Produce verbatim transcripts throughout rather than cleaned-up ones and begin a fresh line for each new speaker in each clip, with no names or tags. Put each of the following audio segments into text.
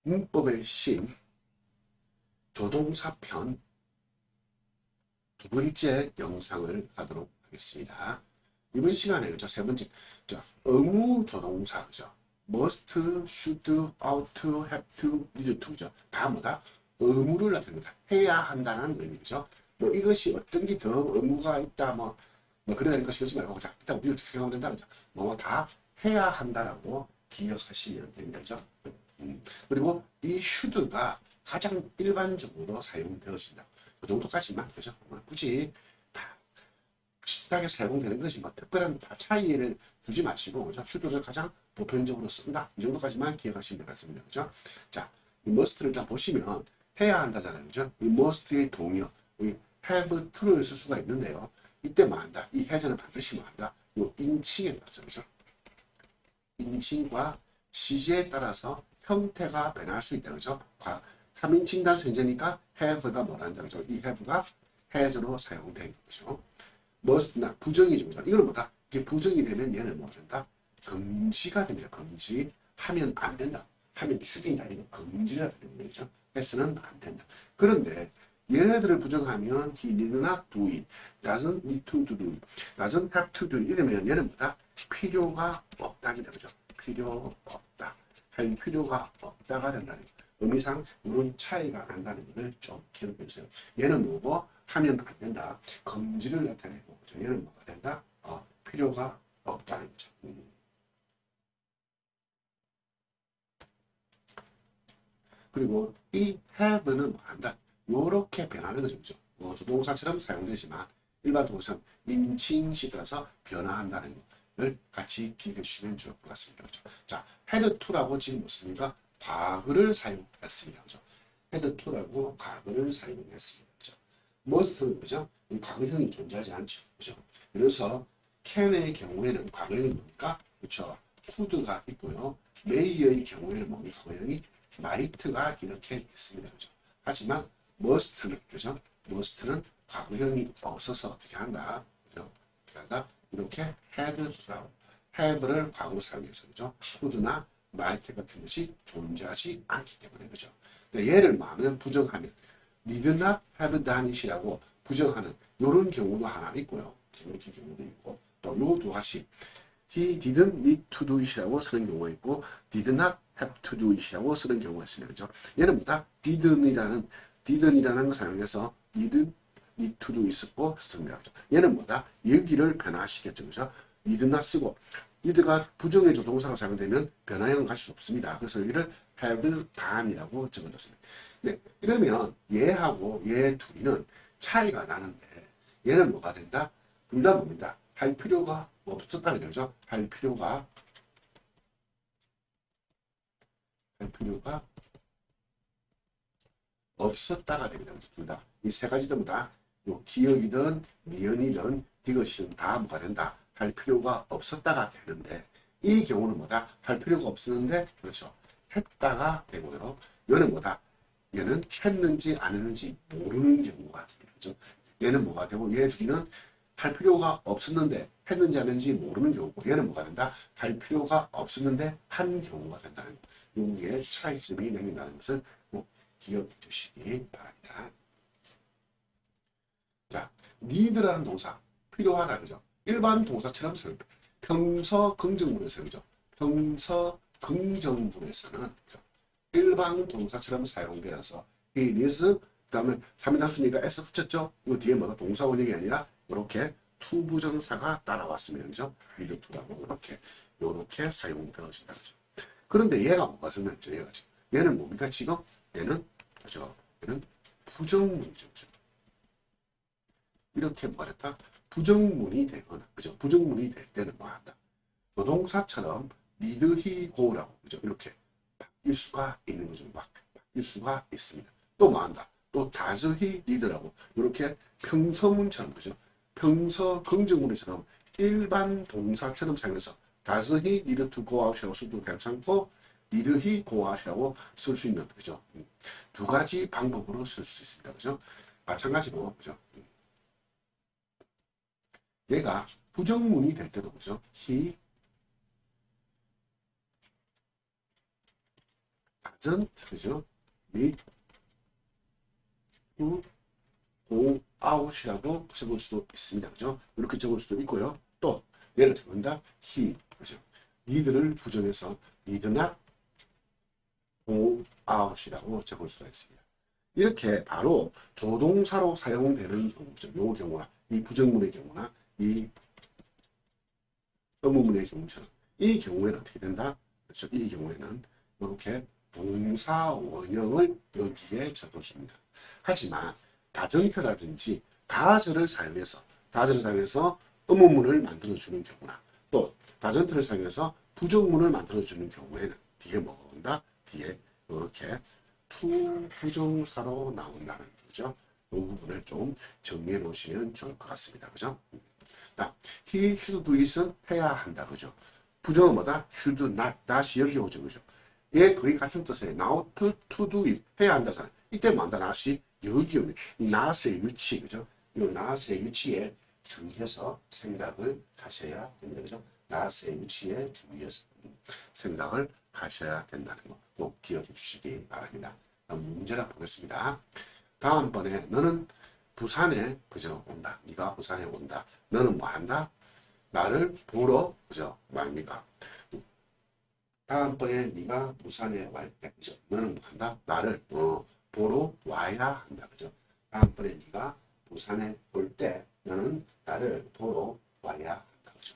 문법의 신 조동사 편 두 번째 영상을 하도록 하겠습니다. 이번 시간에 그죠? 세 번째 자, 의무 조동사 그죠? must, should, ought, have to, need to 그죠? 다 뭐다? 의무를 나타냅니다. 해야 한다는 의미죠. 뭐 이것이 어떤 게 더 의무가 있다 뭐, 뭐 그래야 되는 것이 그렇지 말고 자, 일단 우리가 생각하면 된다 그죠? 뭐 다 해야 한다라고 기억하시면 됩니다. 그죠? 음, 그리고 이 should가 가장 일반적으로 사용되어진다. 그 정도까지만 그죠? 굳이 다 비슷하게 사용되는 것이 뭐 특별한 다 차이를 두지 마시고 그죠? should를 가장 보편적으로 쓴다. 이 정도까지만 기억하시면 될 것 같습니다. 그죠? 자, 이 must를 다 보시면 해야 한다잖아요. 그죠? 이 must의 동의어, 이 have to를 쓸 수가 있는데요. 이때 뭐 한다? 이 have는 반드시 뭐 한다? 요 인칭에 따라서 그죠? 인칭과 시제에 따라서 형태가 변할 수 있다. 그죠? 삼 인칭 단수 현재니까 have가 뭐란다. 그죠? 이 have가 has로 사용된 거죠. must나 부정이죠. 그죠? 이거는 뭐다? 이게 부정이 되면 얘는 뭐 된다? 금지가 됩니다. 금지. 하면 안 된다. 하면 죽인다. 이거 금지가 되는 거죠. has는 안 된다. 그런데 얘네들을 부정하면 he need not do it, doesn't need to do it, doesn't have to do it 이러면 얘는 뭐다? 필요가 없다니다. 그죠? 필요 없다. 할 필요가 없다가 된다는 거. 의미상 이런 차이가 난다는 것을 좀 기억해 주세요. 얘는 뭐고 하면 안 된다. 금지를 나타내고 그죠? 얘는 뭐가 된다? 어, 필요가 없다는 거죠. 음. 그리고 이 have는 뭐 한다? 요렇게 변하는 거죠. 그죠? 뭐 조동사처럼 사용되지만 일반 동사처럼 인칭시 따라서 변화한다는 걸 같이 기억해 주시면 좋을 것 같습니다. 그죠? 자, had to라고 지금 무엇입니까? 과거를 사용했습니다. 그죠? had to라고 과거를 사용했습니다. 그죠? must, 그죠? 이 과거형이 존재하지 않죠. 그죠? 그래서 can의 경우에는 과거형이 뭡니까? 그렇죠? could가 있고요. may의 경우에는 뭡니까? 과거형이 might가 이렇게 있습니다. 그죠? 하지만 must는, 그죠? must는 과거형이 없어서 어떻게 한다? 그죠? 어떻게 한다? 이렇게 had라고, have를 과거로 사용해서, 그죠? could나 might 같은 것이 존재하지 않기 때문에, 그죠? 얘를 하면 부정하면, need not have done it이라고 부정하는, 요런 경우도 하나 있고요. 이렇게 경우도 있고, 또 요 두 가지, he didn't need to do it이라고 쓰는 경우가 있고, did not have to do it이라고 쓰는 경우가 있습니다. 그죠? 얘는 뭐다? didn't이라는, didn't이라는 걸 사용해서 need, need to do 있었고, 씁니다. 그죠? 얘는 뭐다? 여기를 변화시켰죠. 그죠? need not 쓰고, need가 부정의 조동사로 사용되면 변화형을 갈 수 없습니다. 그래서 여기를 have done이라고 적어놨습니다. 네, 이러면 얘하고 얘 둘이는 차이가 나는데, 얘는 뭐가 된다? 둘 다 뭡니다? 할 필요가 없었다는 거죠. 할 필요가 할 필요가 없었다가 됩니다. 둘 다. 이 세 가지 전부 다, 요 기억이든, 니은이든, 디귿이든 다 뭐가 된다. 할 필요가 없었다가 되는데, 이 경우는 뭐다? 할 필요가 없었는데, 그렇죠. 했다가 되고요. 얘는 뭐다? 얘는 했는지 안 했는지 모르는 경우가 됩니다. 그렇죠? 얘는 뭐가 되고, 얘 둘이는 할 필요가 없었는데, 했는지 안 했는지 모르는 경우고, 얘는 뭐가 된다? 할 필요가 없었는데, 한 경우가 된다는 거. 요게 차이점이 생긴다는 것을 꼭 기억해 주시기 바랍니다. 자, need라는 동사, 필요하다, 그죠? 일반 동사처럼 사용, 평서 긍정문에서, 그죠? 평서 긍정문에서는, 그죠? 일반 동사처럼 사용되어서, he needs, 그 다음에 삼 인 단수니까 s 붙였죠? 이 뒤에 뭐가 동사 원형이 아니라, 이렇게 to 부정사가 따라왔으면, 그죠? need to라고, 이렇게, 이렇게 사용되어진다, 그죠? 그런데 얘가 뭐가 설명했죠? 얘가 지금. 얘는 뭡니까? 지금? 얘는, 그죠? 얘는 부정문이죠. 그죠? 이렇게 뭐가 됐다? 부정문이 되거나, 그죠? 부정문이 될 때는 뭐 한다? 조동사처럼 need, he, go라고, 그죠? 이렇게 바뀔 수가 있는 거죠. 막 바뀔 수가 있습니다. 또 뭐 한다? 또 does, he, need라고, 이렇게 평서문처럼, 그죠? 평서 긍정문처럼 일반 동사처럼 사용해서 does he need to go out이라고 써도 괜찮고, need he go out이라고 쓸 수 있는, 그죠? 두 가지 방법으로 쓸 수 있습니다. 그죠? 마찬가지로, 그죠? 얘가 부정문이 될 때도, 그죠? he doesn't, 그죠? need to go out이라고 적을 수도 있습니다. 그죠? 이렇게 적을 수도 있고요. 또 예를 들면 he, 그죠? need를 부정해서 need not go out이라고 적을 수가 있습니다. 이렇게 바로 조동사로 사용되는 경우죠. 요 경우나 이 부정문의 경우나 이 의문문의 경우처럼 이 경우에는 어떻게 된다? 그렇죠. 이 경우에는 이렇게 동사 원형을 여기에 적어줍니다. 하지만 다전트라든지 다저를 사용해서 다저를 사용해서 의문문을 만들어주는 경우나 또 다전트를 사용해서 부정문을 만들어주는 경우에는 뒤에 뭐가 온다? 뒤에 이렇게 to 부정사로 나온다는 거죠. 이 부분을 좀 정리해 놓으시면 좋을 것 같습니다. 그죠? 자, he should do it은 해야 한다. 그죠? 부정은 뭐다? should not, not이 여기 오죠. 그죠? 얘 거의 같은 뜻이에요. now to, to do it. 해야 한다잖아요. 이때 뭐 한다? not이 여기 오면 이 not의 위치, 그죠? 이 not의 위치에 주의해서 생각을 하셔야 됩니다. 그죠? not의 위치에 주의해서 생각을 하셔야 된다는 거 꼭 기억해 주시기 바랍니다. 문제를 보겠습니다. 다음번에 너는 부산에 그죠 온다. 네가 부산에 온다. 너는 뭐 한다? 나를 보러 그죠 뭐입니까? 다음번에 네가 부산에 갈 때 그죠? 너는 뭐 한다? 나를 어, 보러 와야 한다. 그죠? 다음번에 네가 부산에 올 때 너는 나를 보러 와야 한다. 그죠?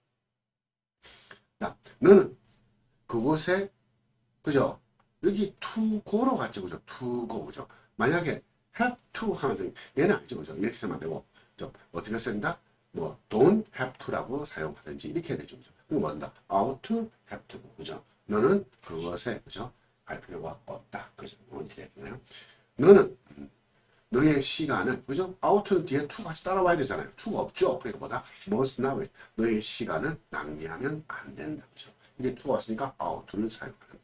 자, 너는 그곳에 그죠? 여기 to go로 갔죠. 그죠? to go. 그죠? 만약에 have to 하면 되니 얘는 아니죠. 그죠? 이렇게 쓰면 안 되고 좀 어떻게 쓴다? 뭐 don't have to라고 사용하든지 이렇게 해야 되죠. 그죠? 그럼 뭐 한다? ought to have to. 그죠? 너는 그것에 그죠? 갈 필요가 없다. 그죠? 이렇게 되네요. 너는 너의 시간을 그죠? out는 뒤에 to 같이 따라와야 되잖아요. to가 없죠. 그러니까 뭐다? must not wait. 너의 시간을 낭비하면 안 된다. 그죠? 이게 to가 왔으니까 out를 사용하는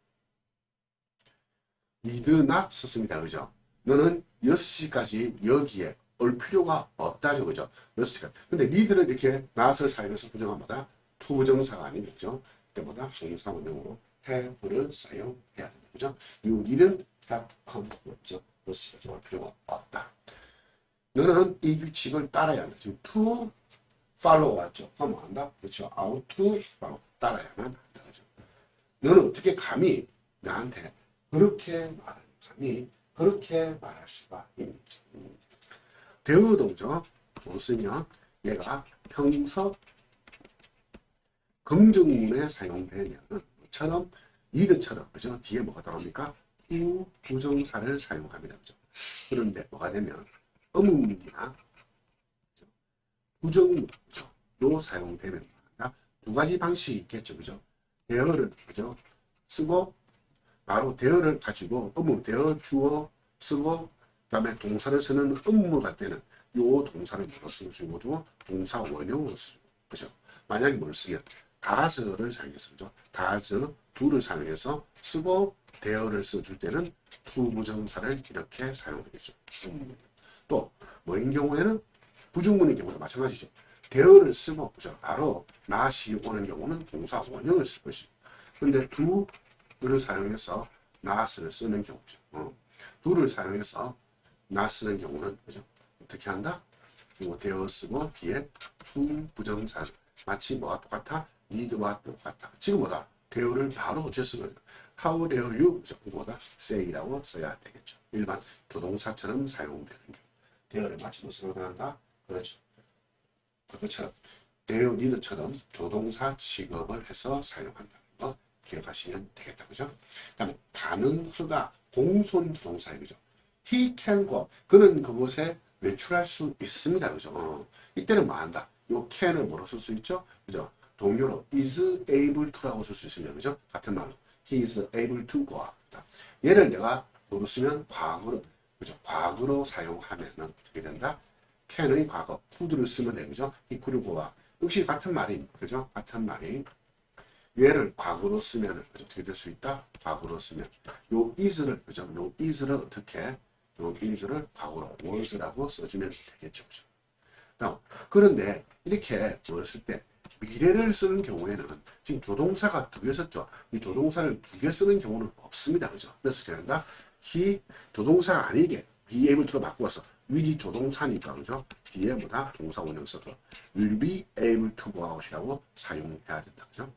need not 썼습니다. 그죠? 너는 여섯 시까지 여기에 올 필요가 없다죠. 그죠? 여섯 시까지. 근데 need를 이렇게 not을 사용해서 부정한 뭐다? to 부정사가 아니죠. 그죠? 그때보다 동사 원형으로 have를 사용해야 된다. 그죠? 이 need는 have come. 그죠? 여섯 시까지 올 필요가 없다. 너는 이 규칙을 따라야 한다. 지금 to follow 왔죠? 그럼 뭐 한다? 그렇죠? out to follow. 따라야만 한다. 그죠? 너는 어떻게 감히 나한테 그렇게 말, 감히 그렇게 말할 수가 있는지. 대우 동적 못 쓰면 얘가 평서 긍정문에 사용되면은 처럼 이드처럼 그죠? 뒤에 뭐가 들어옵니까? to 부정사를 사용합니다. 그죠? 그런데 뭐가 되면 의문문이나 부정문 그죠? 로 사용되면 두 가지 방식이 있겠죠. 그죠? 대어를 그죠? 쓰고 바로 대어를 가지고 의문, 대어 주어 쓰고 그다음에 동사를 쓰는 의문을 갈 때는 요 동사를 뭐로 쓰고 주고 동사 원형으로 쓰죠. 그죠? 만약에 뭘 쓰면 다스를 사용해서 그죠? 다스 do를 사용해서 쓰고 대어를 써줄 때는 to 부정사를 이렇게 사용하겠죠. 또 뭐인 경우에는 부정문의 경우도 마찬가지죠. 대어를 쓰고 그죠? 바로 not이 오는 경우는 동사 원형을 쓸 것이고 근데 do를 사용해서 not을 쓰는 경우죠. 어. do를 사용해서 not 쓰는 경우는 그죠? 어떻게 한다? 뭐 대어 쓰고 뒤에 to 부정사 마치 뭐가 똑같아? need와 똑같아. 지금 뭐다? 대어를 바로 어째 쓰거든. How dare you? 그죠? 뭐다? say라고 써야 되겠죠. 일반 조동사처럼 사용되는 경우. 대어를 마치 사용한다. 그렇죠. 그것처럼 대어 need처럼 조동사 취급을 해서 사용한다는 거 기억하시면 되겠다. 그죠? 그 다음에 가는 허가 공손 조동사예요. 그죠? He can go. 그는 그곳에 외출할 수 있습니다. 그죠? 어. 이때는 뭐 한다? 요 can을 뭐로 쓸 수 있죠? 그죠? 동료로 is able to라고 쓸 수 있습니다. 그죠? 같은 말로. He is able to go out. 얘를 내가 뭐로 쓰면 과거로, 그죠? 과거로 사용하면은 어떻게 된다? can의 과거, could를 쓰면 돼. 그죠? he could go out. 역시 같은 말이, 그죠? 같은 말이. 얘를 과거로 쓰면은, 그죠? 어떻게 될 수 있다? 과거로 쓰면. 요 is를, 그죠? 요 is를 어떻게, 요 is를 과거로 was라고 써주면 되겠죠. 그죠? 그런데 이렇게 뭘 쓸 때 미래를 쓰는 경우에는 지금 조동사가 두 개 썼죠. 이 조동사를 두 개 쓰는 경우는 없습니다. 그죠? 그래서 그냥 he 조동사가 아니게 be able to로 바꾸어서 will이 조동사니까 그죠? 뒤에 뭐다? 동사 원형 써서 will be able to go out이라고 사용해야 된다. 그죠?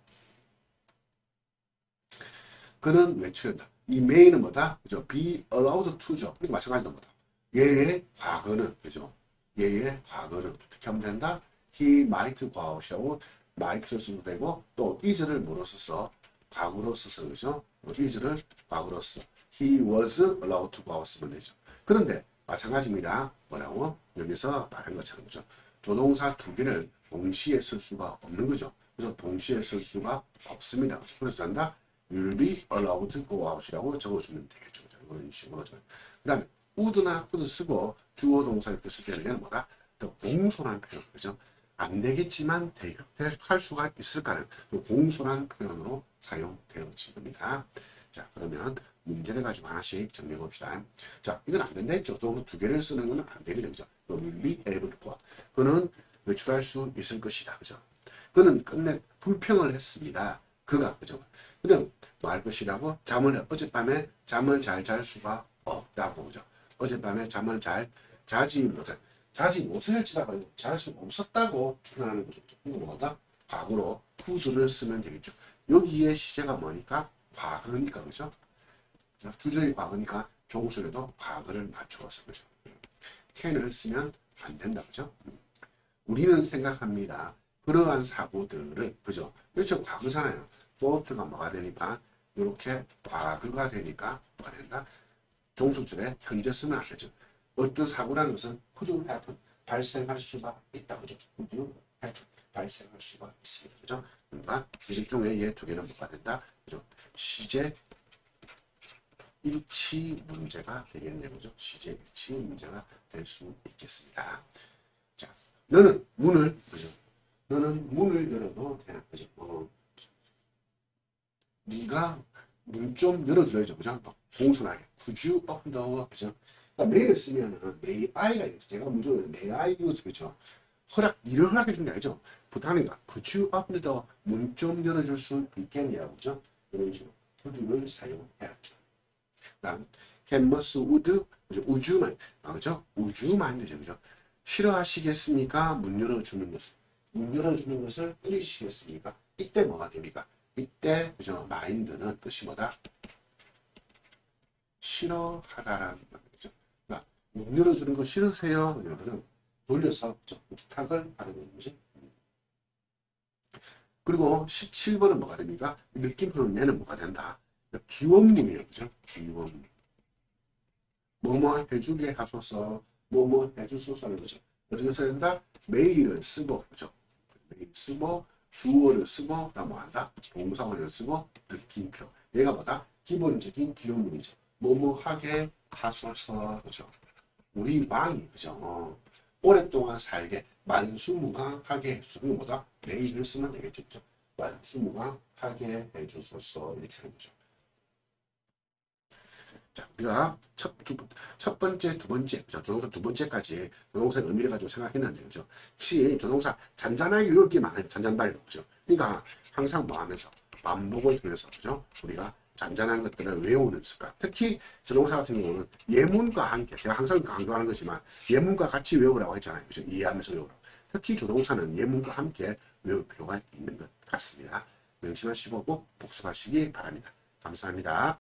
그는 외출한다. 이 may는 뭐다? 그죠? be allowed to죠. 그러니까 마찬가지다 뭐다? 얘의 과거는 그죠? 얘의 과거는 어떻게 하면 된다? he might go out이라고 might를 써도 되고 또 is를 뭐로 써서 과거로 써서 그죠? is를 과거로 써. he was allowed to go out 쓰면 되죠. 그런데 마찬가지입니다. 뭐라고? 여기서 말한 것처럼 그죠? 조동사 두 개를 동시에 쓸 수가 없는 거죠. 그래서 동시에 쓸 수가 없습니다. 그래서 전다 will be allowed to go out이라고 적어주면 되겠죠. 이런 식으로. 그 다음에 would나 could 쓰고 주어 동사 이렇게 쓸 때는 얘는 뭐다? 더 공손한 표현. 그죠? 안 되겠지만 할 수가 있을까는 공손한 표현으로 사용되어진 겁니다. 자, 그러면 문제를 가지고 하나씩 정리해 봅시다. 자, 이건 안 된다 했죠. 또 두 개를 쓰는 건 안 됩니다. 그죠? will be able to. 그는 외출할 수 있을 것이다. 그죠? 그는 끝내 불평을 했습니다. 그가, 그죠? 그냥 뭐 할 것이라고? 잠을, 어젯밤에 잠을 잘 잘 수가 없다고, 그죠? 어젯밤에 잠을 잘 자지 못한, 자지 못할지라고 잘 수 없었다고 표현하는 거죠. 이거 뭐다? 과거로 could를 쓰면 되겠죠. 여기에 시제가 뭐니까? 과거니까, 그죠? 자, 주절이 과거니까 종소리도 과거를 맞춰서, 그죠? can을 쓰면 안 된다, 그죠? 우리는 생각합니다. 그러한 사고들은, 그죠? 그렇죠. 과거잖아요. thought가 뭐가 되니까, 이렇게 과거가 되니까 뭐가 된다? 종속줄에 현재 쓰면 안 되죠. 어떤 사고라는 것은 could happen, 발생할 수가 있다, 그죠? could happen, 발생할 수가 있습니다, 그죠? 그러니까 일종의 얘 두 개는 뭐가 된다? 그죠? 시제 일치 문제가 되겠네요, 그죠? 시제 일치 문제가 될 수 있겠습니다. 자, 너는 문을, 그죠? 너는 문을 열어도 되나, 그죠? 어. 네가 문 좀 열어줘야죠, 그죠? 공손하게. Could you open the door, 그죠? 그러니까 may를 쓰면은 may I가 있죠. 제가 문제를 may I use, 그죠? 허락, 일을 허락해 주는 게 아니죠. 부탁하니까 Could you open the door, 문 좀 열어줄 수 있겠냐고, 그죠? 이런 식으로 could를 사용해야죠. 다음, can, must, would, 그죠? 우주만, 아, 그죠? 우주만 되죠, 그죠? 싫어하시겠습니까? 문 열어주는 것을. 문 열어주는 것을 끊이시겠습니까? 이때 뭐가 됩니까? 이때, 그죠? mind는 뜻이 뭐다? 싫어하다라는 말이죠. 그러니까 문 열어주는 거 싫으세요? 그죠? 돌려서 그죠? 부탁을 하는 거지. 그리고 십칠 번은 뭐가 됩니까? 느낌표는 얘는 뭐가 된다? 기원문이에요, 그죠? 기원문. 뭐뭐 해주게 하소서, 뭐뭐 해주소서는 거죠. 어떻게 써야 된다? 메일을 쓰고, 그죠? 메일 쓰고, 주어를 쓰고, 그다음 뭐 한다? 동사원을 쓰고, 느낌표. 얘가 뭐다? 기본적인 기원문이죠. 뭐뭐 하게 하소서, 그죠? 우리 왕이, 그죠? 어, 오랫동안 살게, 만수무강하게 해주소서. 이거 뭐다? 메일을 쓰면 되겠죠, 그죠? 만수무강하게 해주소서. 이렇게 하는 거죠. 자, 우리가 첫, 두, 첫 번째, 두 번째, 그죠? 조동사 두 번째까지 조동사의 의미를 가지고 생각했는데, 그죠? 치, 조동사 잔잔하게 외울 게 많아요. 잔잔발로, 그죠? 그러니까 항상 뭐 하면서 반복을 통해서, 그죠? 우리가 잔잔한 것들을 외우는 습관. 특히 조동사 같은 경우는 예문과 함께, 제가 항상 강조하는 거지만 예문과 같이 외우라고 했잖아요. 그죠? 이해하면서 외우라고. 특히 조동사는 예문과 함께 외울 필요가 있는 것 같습니다. 명심하시고 꼭 복습하시기 바랍니다. 감사합니다.